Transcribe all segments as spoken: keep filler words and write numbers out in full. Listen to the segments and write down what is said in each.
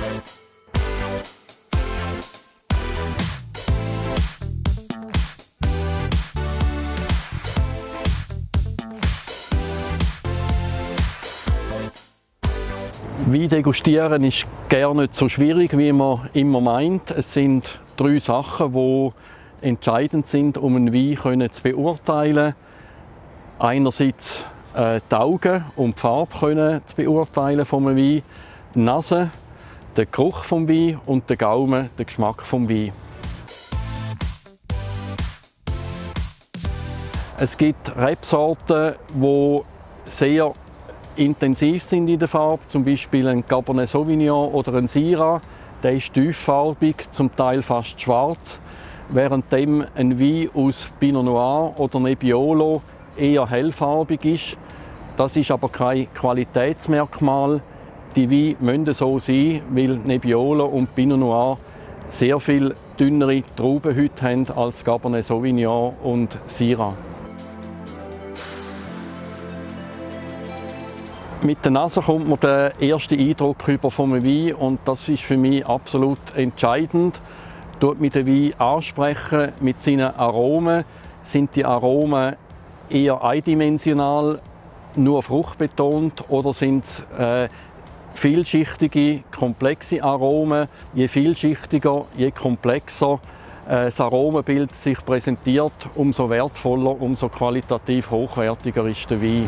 Wein degustieren ist gar nicht so schwierig, wie man immer meint. Es sind drei Sachen, die entscheidend sind, um einen Wein zu beurteilen. Einerseits äh, die Augen, um die Farbe können zu beurteilen vom Wein, die Nase, der Geruch vom Wein und der Gaumen, der Geschmack vom Wein. Es gibt Rebsorten, die sehr intensiv sind in der Farbe, zum Beispiel ein Cabernet Sauvignon oder ein Syrah. Der ist tieffarbig, zum Teil fast schwarz, während ein Wein aus Pinot Noir oder Nebbiolo eher hellfarbig ist. Das ist aber kein Qualitätsmerkmal. Die Weine müssen so sein, weil Nebbiolo und Pinot Noir sehr viel dünnere Traubenhüte haben als Cabernet Sauvignon und Syrah. Mit der Nase kommt man den ersten Eindruck über vom Wein und das ist für mich absolut entscheidend. Tut mit den Wein ansprechen, mit seinen Aromen. Sind die Aromen eher eindimensional, nur fruchtbetont, oder sind es äh, vielschichtige, komplexe Aromen? Je vielschichtiger, je komplexer äh, das Aromenbild sich präsentiert, umso wertvoller, umso qualitativ hochwertiger ist der Wein.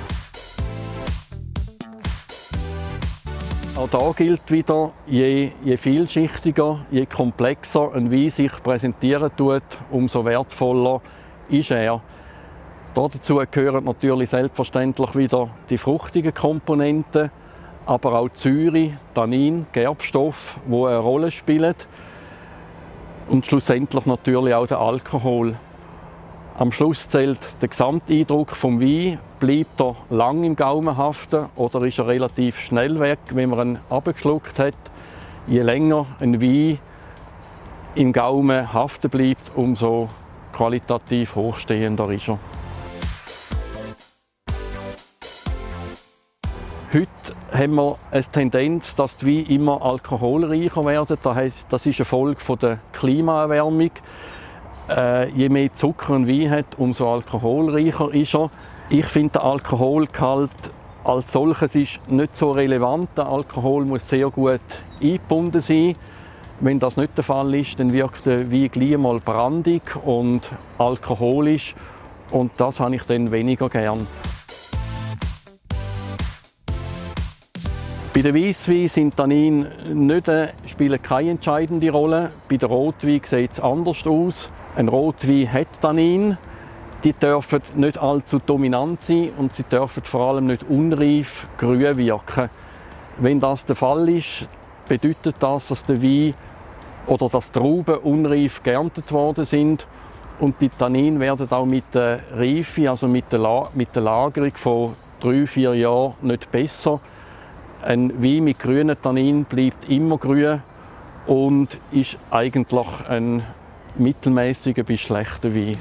Auch da gilt wieder, je, je vielschichtiger, je komplexer ein Wein sich präsentieren tut, umso wertvoller ist er. Dazu gehören natürlich selbstverständlich wieder die fruchtigen Komponenten, aber auch Säure, Tannin, Gerbstoff, die eine Rolle spielen. Und schlussendlich natürlich auch der Alkohol. Am Schluss zählt der Gesamteindruck vom Wein. Bleibt er lang im Gaumen haften oder ist er relativ schnell weg, wenn man ihn abgeschluckt hat? Je länger ein Wein im Gaumen haften bleibt, umso qualitativ hochstehender ist er. Heute haben wir eine Tendenz, dass die Weine immer alkoholreicher werden. Das ist eine Folge der Klimaerwärmung. Äh, je mehr Zucker ein Wein hat, umso alkoholreicher ist er. Ich finde, der Alkoholgehalt als solches ist nicht so relevant. Der Alkohol muss sehr gut eingebunden sein. Wenn das nicht der Fall ist, dann wirkt der Wein gleich mal brandig und alkoholisch. Und das habe ich dann weniger gern. Bei den Weissweinen sind Tannin nicht, äh, spielen keine entscheidende Rolle. Bei den Rotwein sieht es anders aus. Ein Rotwein hat Tannin. Die dürfen nicht allzu dominant sein und sie dürfen vor allem nicht unreif grün wirken. Wenn das der Fall ist, bedeutet das, dass der Wein oder dass die Trauben unreif geerntet worden sind und die Tanninen werden auch mit der Reife, also mit der, La mit der Lagerung von drei, vier Jahren nicht besser. Ein Wein mit grünen Tanninen bleibt immer grün und ist eigentlich ein mittelmäßiger bis schlechter Wein.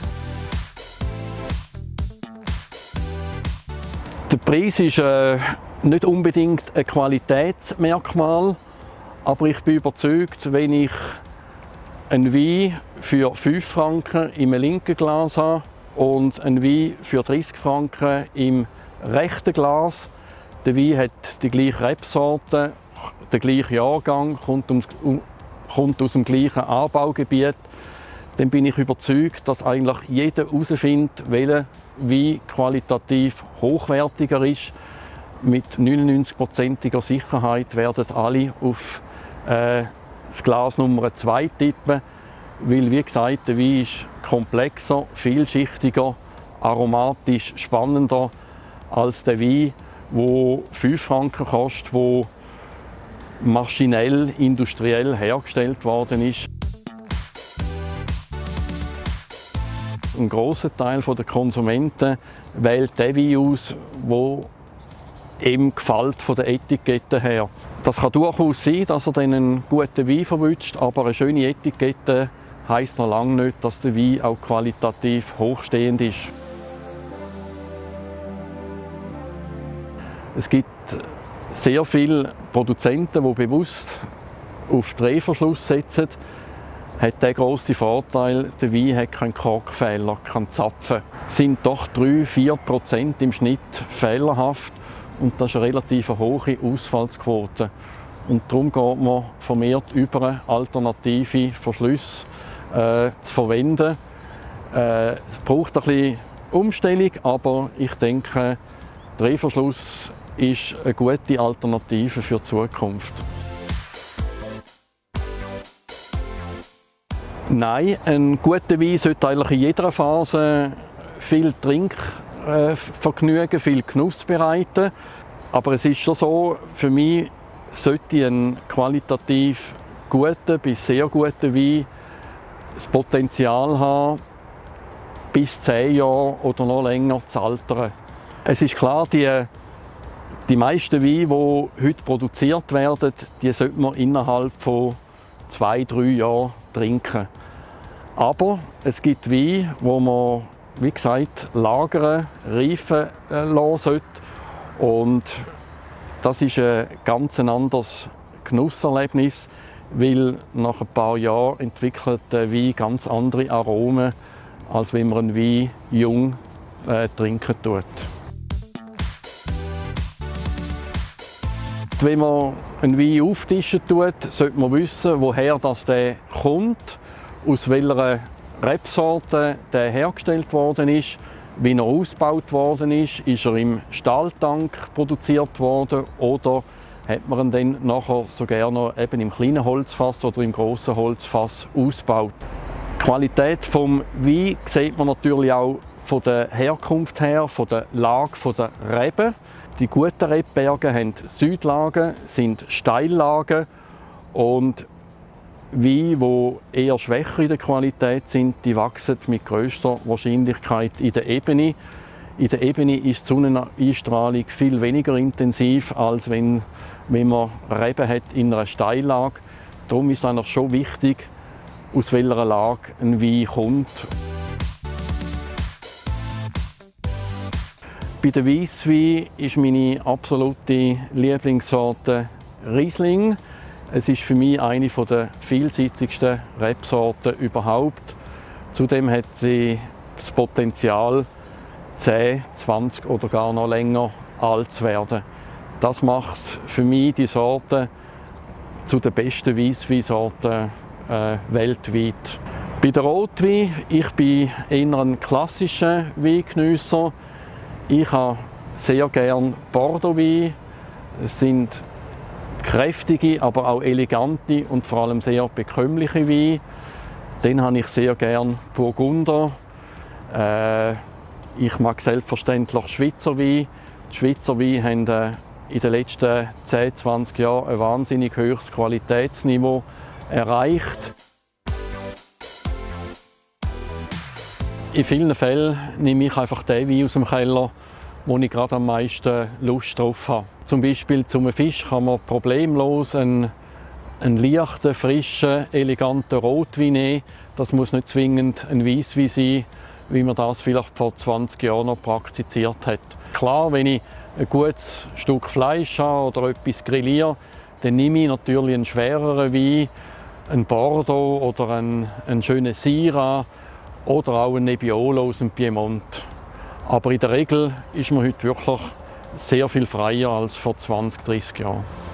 Der Preis ist äh, nicht unbedingt ein Qualitätsmerkmal, aber ich bin überzeugt, wenn ich einen Wein für fünf Franken im linken Glas habe und einen Wein für dreißig Franken im rechten Glas, der Wein hat die gleiche Rebsorte, den gleichen Jahrgang, kommt, um, um, kommt aus dem gleichen Anbaugebiet, dann bin ich überzeugt, dass eigentlich jeder herausfindet, welcher Wein qualitativ hochwertiger ist. Mit neunundneunzig-prozentiger Sicherheit werden alle auf äh, das Glas Nummer zwei tippen, weil, wie gesagt, der Wein ist komplexer, vielschichtiger, aromatisch spannender als der Wein, der fünf Franken kostet, der maschinell, industriell hergestellt worden ist. Ein grosser Teil der Konsumenten wählt den Wein aus, der ihm gefällt von der Etikette her. Das kann durchaus sein, dass er dann einen guten Wein verwünscht, aber eine schöne Etikette heisst noch lange nicht, dass der Wein auch qualitativ hochstehend ist. Es gibt sehr viele Produzenten, die bewusst auf Drehverschluss setzen, hat der grosse Vorteil, der Wein hat keinen Korkfehler, keinen Zapfen. Es sind doch drei bis vier Prozent im Schnitt fehlerhaft und das ist eine relativ hohe Ausfallsquote. Und darum geht man vermehrt über alternative Verschlüsse äh, zu verwenden. Äh, es braucht ein bisschen Umstellung, aber ich denke, Drehverschluss ist eine gute Alternative für die Zukunft. Nein, ein guter Wein sollte eigentlich in jeder Phase viel Trinkvergnügen, viel Genuss bereiten. Aber es ist schon so, für mich sollte ein qualitativ guter bis sehr guter Wein das Potenzial haben, bis zehn Jahre oder noch länger zu altern. Es ist klar, die, die meisten Weine, die heute produziert werden, die sollte man innerhalb von zwei, drei Jahren trinken. Aber es gibt Weine, wo man, wie gesagt, lagern, reifen lassen sollte. Und das ist ein ganz anderes Genusserlebnis, weil nach ein paar Jahren entwickelt der Wein ganz andere Aromen, als wenn man einen Wein jung äh, trinken tut. Wenn man einen Wein auftischen tut, sollte man wissen, woher das der kommt, aus welcher Rebsorte der hergestellt worden ist, wie er ausgebaut worden ist. Ist er im Stahltank produziert worden oder hat man ihn dann nachher so gerne eben im kleinen Holzfass oder im grossen Holzfass ausgebaut. Die Qualität des Weins sieht man natürlich auch von der Herkunft her, von der Lage der Reben. Die guten Rebberge haben Südlagen, sind Steillagen und Weine, die eher schwächer in der Qualität sind, die wachsen mit grösster Wahrscheinlichkeit in der Ebene. In der Ebene ist die Sonneneinstrahlung viel weniger intensiv, als wenn, wenn man Reben hat in einer Steillage. Darum ist es eigentlich schon wichtig, aus welcher Lage ein Wein kommt. Bei den Weissweinen ist meine absolute Lieblingssorte Riesling. Es ist für mich eine der vielseitigsten Rebsorten überhaupt. Zudem hat sie das Potenzial, zehn, zwanzig oder gar noch länger alt zu werden. Das macht für mich die Sorte zu den besten Weissweinsorten äh, weltweit. Bei den Rotwein, ich bin eher ein klassischer Weingeniesser. Ich habe sehr gerne Bordeaux-Wein. Es sind kräftige, aber auch elegante und vor allem sehr bekömmliche Weine. Dann habe ich sehr gerne Burgunder. Äh, ich mag selbstverständlich Schweizer Wein. Die Schweizer Weine haben äh, in den letzten zehn, zwanzig Jahren ein wahnsinnig hohes Qualitätsniveau erreicht. In vielen Fällen nehme ich einfach den Wein aus dem Keller, wo ich gerade am meisten Lust drauf habe. Zum Beispiel zum Fisch kann man problemlos einen, einen leichten, frischen, eleganten Rotwein nehmen. Das muss nicht zwingend ein Weisswein sein, wie man das vielleicht vor zwanzig Jahren noch praktiziert hat. Klar, wenn ich ein gutes Stück Fleisch habe oder etwas grilliere, dann nehme ich natürlich einen schwereren Wein, einen Bordeaux oder einen, einen schönen Syrah oder auch einen Nebbiolo aus dem Piemont. Aber in der Regel ist man heute wirklich sehr viel freier als vor zwanzig, dreissig Jahren.